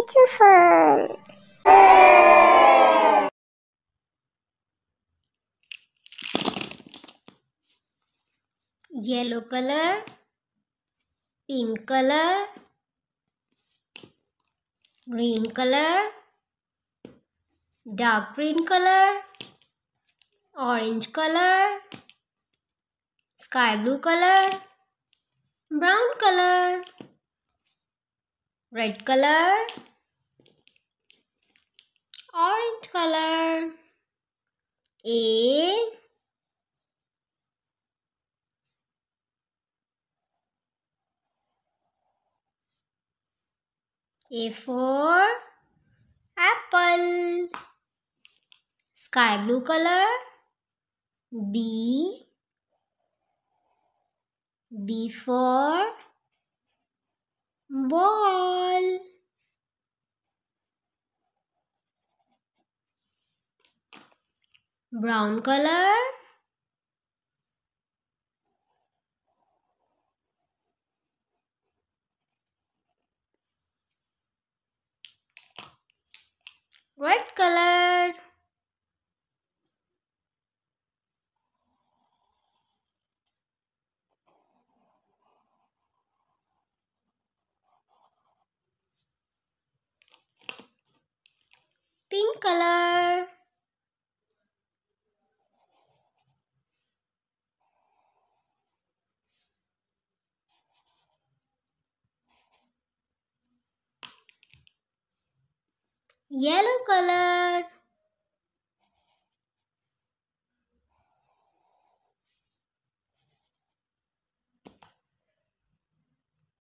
beautiful. Yellow color, pink color, green color, dark green color, orange color, sky blue color, brown color, red color, orange color. A for apple. Sky blue color. B. B for ball. Brown color. Red color. Pink color. Yellow color.